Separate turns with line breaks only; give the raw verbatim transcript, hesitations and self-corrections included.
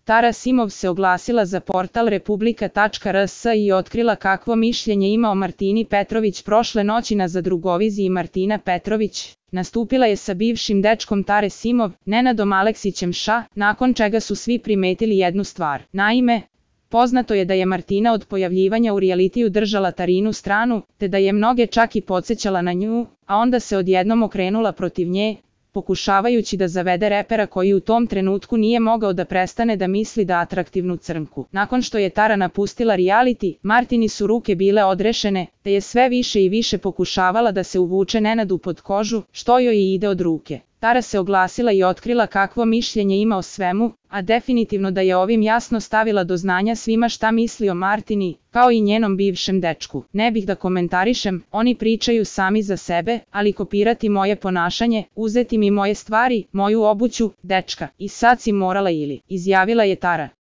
Tara Simov se oglasila za portal republika tačka r s i otkrila kakvo mišljenje ima o Martini Petrović prošle noći na Zadrugoviziji. Martina Petrović nastupila je sa bivšim dečkom Tare Simov, Nenadom Aleksićem Ša, nakon čega su svi primetili jednu stvar. Naime, poznato je da je Martina od pojavljivanja u realitiju držala Tarinu stranu, te da je mnoge čak i podsjećala na nju, a onda se odjednom okrenula protiv nje, pokušavajući da zavede repera koji u tom trenutku nije mogao da prestane da misli da atraktivnu crnku. Nakon što je Tara napustila reality, Martini su ruke bile odrešene, te je sve više i više pokušavala da se uvuče Nenadu pod kožu, što joj i ide od ruke. Tara se oglasila i otkrila kakvo mišljenje ima o svemu, a definitivno da je ovim jasno stavila do znanja svima šta misli o Martini, kao i njenom bivšem dečku. Ne bih da komentarišem, oni pričaju sami za sebe, ali kopirati moje ponašanje, uzeti mi moje stvari, moju obuću, dečka, i sad si morala ili, izjavila je Tara.